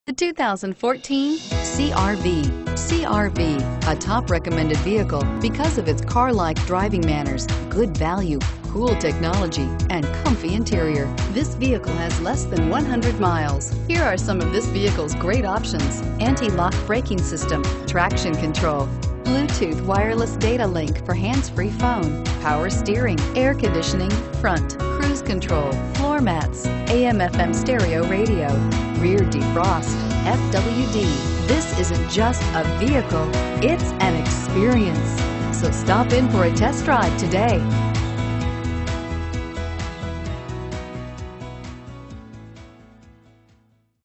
The 2014 CR-V. CR-V, a top recommended vehicle because of its car-like driving manners, good value, cool technology, and comfy interior. This vehicle has less than 100 miles. Here are some of this vehicle's great options: anti-lock braking system, traction control, Bluetooth wireless data link for hands-free phone, power steering, air conditioning, front, cruise control, floor mats, AM/FM stereo radio, rear defrost, FWD. This isn't just a vehicle, it's an experience. So stop in for a test drive today.